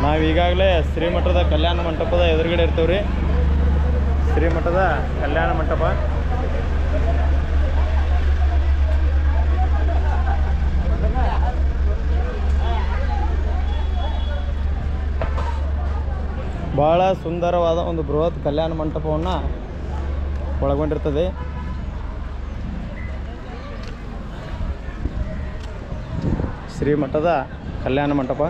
ನಾವು ಈಗಾಗಲೇ ಶ್ರೀಮಠದ ಕಲ್ಯಾಣ ಮಂಟಪದ ಎದುರುಗಡೆ ಇರ್ತೀವ್ರಿ. ಶ್ರೀಮಠದ ಕಲ್ಯಾಣ ಮಂಟಪ. ಭಾಳ ಸುಂದರವಾದ ಒಂದು ಬೃಹತ್ ಕಲ್ಯಾಣ ಮಂಟಪವನ್ನು ಒಳಗೊಂಡಿರ್ತದೆ. ಶ್ರೀಮಠದ ಕಲ್ಯಾಣ ಮಂಟಪ.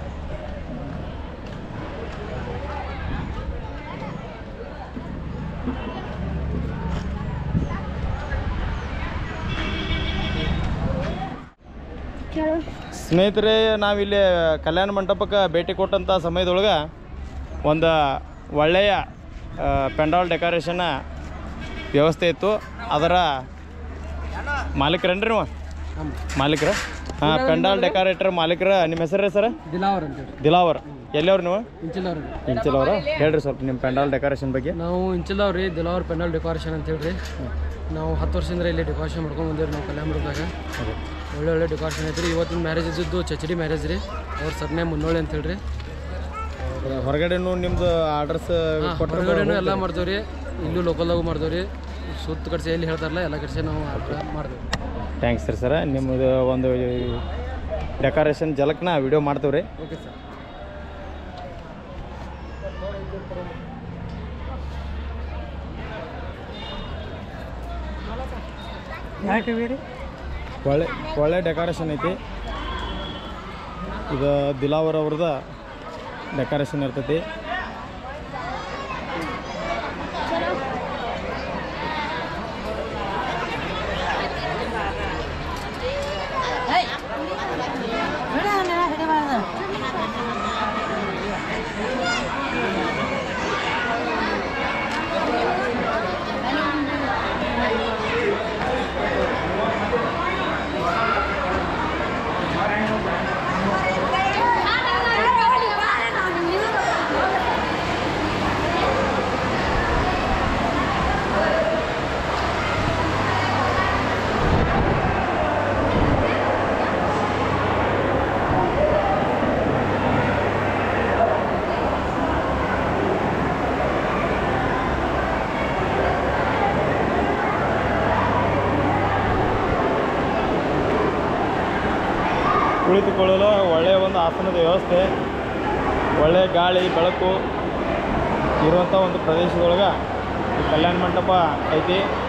ಸ್ನೇಹಿತರೆ, ನಾವಿಲ್ಲಿ ಕಲ್ಯಾಣ ಮಂಟಪಕ್ಕೆ ಭೇಟಿ ಕೊಟ್ಟಂಥ ಸಮಯದೊಳಗೆ ಒಂದು ಒಳ್ಳೆಯ ಪೆಂಡಾಲ್ ಡೆಕೋರೇಷನ್ನ ವ್ಯವಸ್ಥೆ ಇತ್ತು. ಅದರ ಮಾಲೀಕರೇನ್ರಿ ನೀವು? ಮಾಲೀಕರ? ಹಾಂ, ಪೆಂಡಾಲ್ ಡೆಕೋರೇಟರ್ ಮಾಲೀಕರ. ನಿಮ್ಮ ಹೆಸರು ಸರ್? ದಿಲಾವರ್ ಅಂತ. ದಿಲಾವರ್. ಎಲ್ಲಿಯವ್ರು ನೀವು? ಇಂಚಲವ್ರ. ಹೇಳ್ರಿ ಸ್ವಲ್ಪ ನಿಮ್ಮ ಪೆಂಡಾಲ್ ಡೆಕೋರೇಷನ್ ಬಗ್ಗೆ. ನಾವು ಇಂಚಲವ್ರಿ, ದಿಲಾವರ್ ಪೆಂಡಾಲ್ ಡೆಕೋರೇಷನ್ ಅಂತ ಹೇಳ್ರಿ. ನಾವು 10 ವರ್ಷದಿಂದ ಇಲ್ಲಿ ಡೆಕೋರೇಷನ್ ಮಾಡ್ಕೊಂಡು ಬಂದಿವ್ರಿ. ನಾವು ಕಲ್ಯಾಣ ಮಂಟಪದಾಗ ಒಳ್ಳೆ ಡೆಕೋರೇಷನ್ ಐತ್ರಿ. ಇವತ್ತಿನ ಮ್ಯಾರೇಜ್ ಇದ್ದು ಚಚಡಿ ಮ್ಯಾರೇಜ್ ರೀ. ಅವ್ರ ಸರ್ನೇ ಮುನ್ನೋಳಿ ಅಂತ ಹೇಳ್ರಿ. ಹೊರಗಡೆನೂ ನಿಮ್ದು ಆರ್ಡರ್ಸ್ ಹೊರಗಡೆನೂ ಎಲ್ಲ ಮಾಡ್ತೇವ್ರಿ, ಇಲ್ಲೂ ಲೋಕಲ್ದಾಗೂ ಮಾಡ್ತೇವ್ರಿ. ಸುತ್ತ ಕಡೆ ಎಲ್ಲಿ ಹೇಳ್ತಾರಲ್ಲ ಎಲ್ಲ ಕಡೆ ನಾವು ಮಾಡ್ತೇವೆ. ಥ್ಯಾಂಕ್ಸ್ ರೀ ಸರ್. ನಿಮ್ಮದು ಒಂದು ಡೆಕೋರೇಷನ್ ಜಲಕ್ನ ವಿಡಿಯೋ ಮಾಡ್ತೇವೆ ರೀ. Okay sir. ಒಳ್ಳೆ ಡೆಕೋರೇಷನ್ ಐತಿ. ಇದು ದಿಲಾವರ್ ಅವ್ರದ ಡೆಕೋರೇಷನ್ ಇರ್ತೈತಿ. ಕುಳಿತುಕೊಳ್ಳಲು ಒಳ್ಳೆಯ ಒಂದು ಆಸನದ ವ್ಯವಸ್ಥೆ, ಒಳ್ಳೆಯ ಗಾಳಿ ಬೆಳಕು ಇರುವಂಥ ಒಂದು ಪ್ರದೇಶದೊಳಗೆ ಈ ಕಲ್ಯಾಣ ಮಂಟಪ ಐತಿ.